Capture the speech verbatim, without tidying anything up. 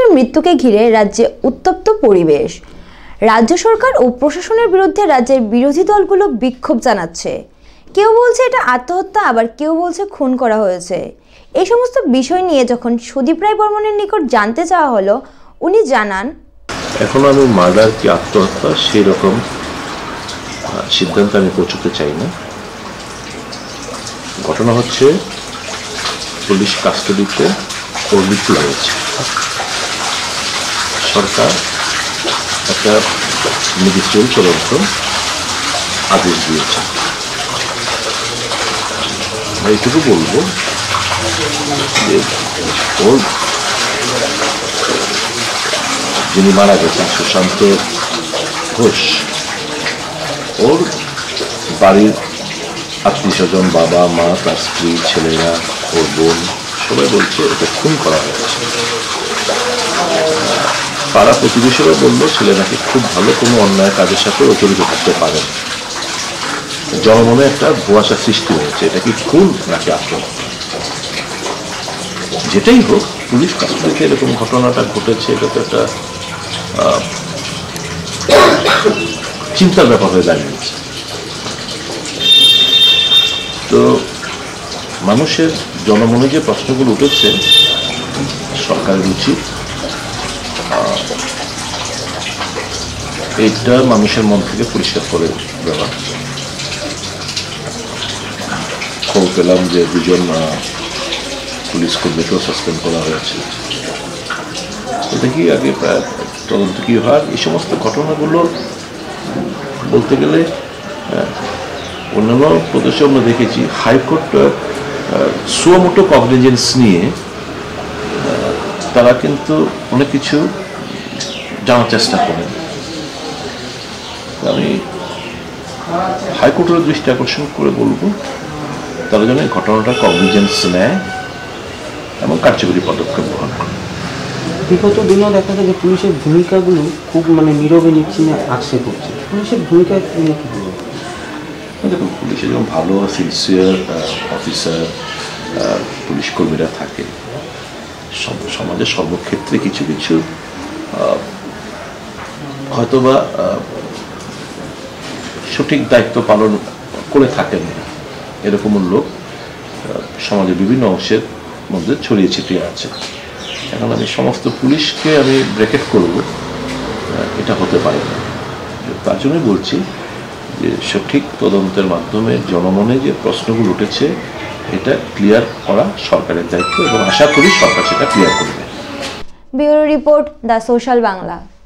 মৃত্যুকে ঘিরে রাজ্যে উত্তপ্ত পরিবেশ। রাজ্য সরকার ও প্রশাসনের বিরুদ্ধে রাজ্যের বিরোধী দলগুলো বিক্ষোভ জানাচ্ছে। কেউ বলছে এটা আত্মহত্যা, আবার কেউ বলছে খুন করা হয়েছে। এই সমস্ত বিষয় নিয়ে যখন সুদীপ রায় বর্মনের নিকট জানতে চাওয়া হলো, উনি জানান, এখন আমি মার্ডার কি আত্মহত্যা সেই রকম সিদ্ধান্ত আমি পৌঁছতে চাই না। ঘটনা হচ্ছে পুলিশ কাস্টডিতে ওর মৃত্যু হয়েছে। সরকার একটা মেডিকেল তদন্ত আদেশ দিয়েছে। এইটুকু বলবো যে ওর যিনি মারা গেছেন সুশান্ত ঘোষ, ওর বাড়ির আত্মীয় স্বজন, বাবা মা, তার স্ত্রী, ছেলেরা, ওর বোন সবাই বলছে এটা খুন করা হয়েছে। পাড়া প্রতিবেশীরা বললো ছেলে নাকি খুব ভালো, কোনো অন্যায় কাজের সাথে ও জড়িত থাকতে পারেন। জনমনে একটা ভুয়াশা সৃষ্টি হয়েছে, এটা কি খুন নাকি আত্মহত্যা। যেটাই হোক, পুলিশ কাস্টডিতে এরকম ঘটনাটা ঘটেছে, এটা তো একটা চিন্তার ব্যাপার হয়ে দাঁড়িয়েছে। তো মানুষের জনমনে যে প্রশ্নগুলো উঠেছে, সরকারের উচিত এইটা মানুষের মন থেকে পরিষ্কার করে দেওয়া। খবর পেলাম যে দুজন পুলিশ কর্মীকেও সাসপেন্ড করা হয়েছে। দেখি আগে প্রায় তদন্ত কি হয়। এই সমস্ত ঘটনাগুলো বলতে গেলে অন্যান্য প্রদেশে আমরা দেখেছি হাইকোর্ট সুমোটো কগনিজেন্স নিয়ে তারা কিন্তু অনেক কিছু জানার চেষ্টা করেন। আমি হাইকোর্টের দৃষ্টি আকর্ষণ করে বলবো তারা যেন এই ঘটনাটা কগনিজেন্স নেয় এবং কার্যকরী পদক্ষেপ গ্রহণ করে। বিগত দিনেও দেখা যায় যে পুলিশের ভূমিকাগুলো খুব মানে নীরবে নিচ্ছিনে আক্ষেপ করছে। পুলিশের ভূমিকা নিয়ে কি বলবো? দেখুন, পুলিশে যেমন ভালো সিনসিয়ার অফিসার পুলিশ কর্মীরা থাকে, সমাজের সর্বক্ষেত্রে কিছু কিছু হয়তোবা সঠিক দায়িত্ব পালন করে থাকেন না, এরকম লোক সমাজের বিভিন্ন অংশের মধ্যে ছড়িয়ে ছিটিয়ে আছে। এখন আমি সমস্ত পুলিশকে আমি ব্রেকেট করব, এটা হতে পারে না। তার জন্যই বলছি যে সঠিক তদন্তের মাধ্যমে জনমনে যে প্রশ্নগুলো উঠেছে এটা ক্লিয়ার করা সরকারের দায়িত্ব এবং আশা করি সরকার সেটা ক্লিয়ার করবে। Bureau report, the social Bangla.